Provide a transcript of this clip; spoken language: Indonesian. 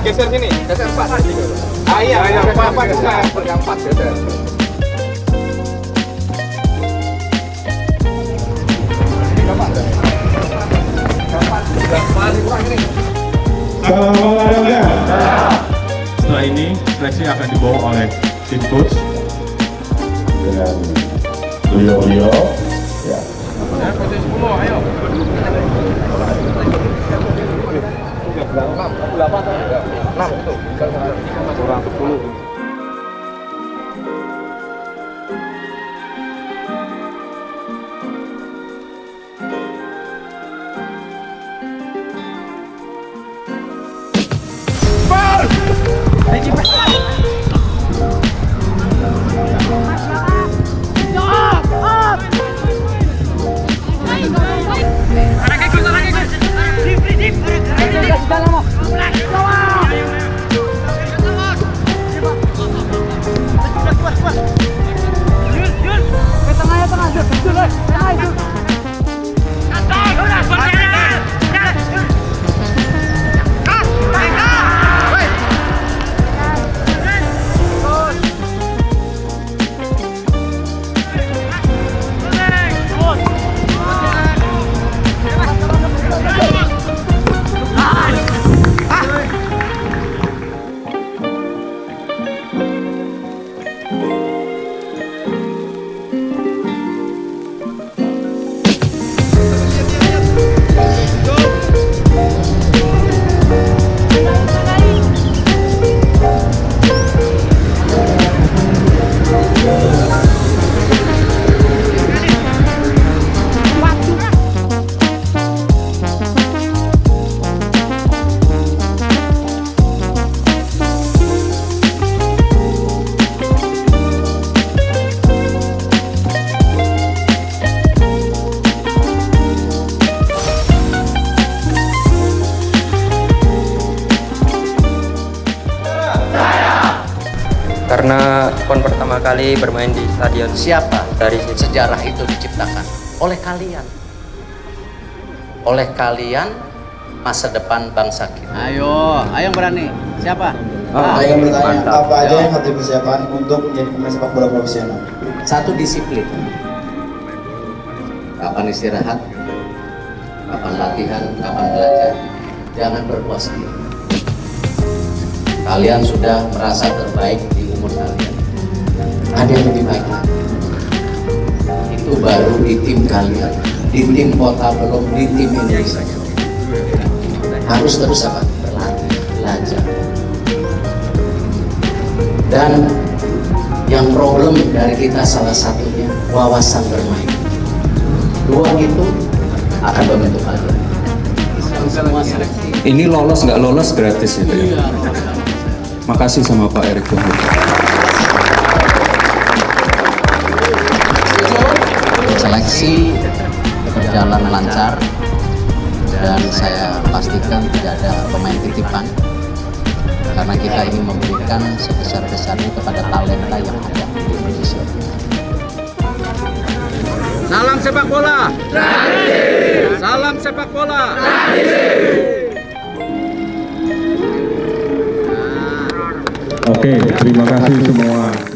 geser sini. Geser Pak. Iya, Pak geser. Bergampat geser. Salam olahraga. Setelah ini seleksi akan dibawa oleh tim coach dengan beliau-beliau. Ya. Posisi 10, ayo. 6 tuh. Kurang 10. Karena PON pertama kali bermain di stadion. Siapa Dari sejarah itu diciptakan? Oleh kalian. Oleh kalian masa depan bangsa kita. Ayo yang berani. Siapa? Saya ingin bertanya, apa aja yang harus dipersiapkan untuk menjadi pemain sepak bola profesional? Satu, disiplin. Kapan istirahat, kapan latihan, kapan belajar. Jangan berpuas diri. Kalian sudah merasa terbaik di umur kalian. Ada yang lebih baik lagi. Itu baru di tim kalian, di tim kota, belum di tim Indonesia. Harus terus apa? Berlatih, belajar. Dan yang problem dari kita salah satunya wawasan bermain. Dua itu akan membentuk kalian. Semua seleksi. Ini lolos nggak lolos gratis itu ya? Makasih sama Pak Erick Thohir. Seleksi berjalan lancar dan saya pastikan tidak ada pemain titipan karena kita ingin memberikan sebesar-besarnya kepada talenta yang ada di Indonesia. Salam sepak bola. Salam sepak bola. Oke, terima kasih semua.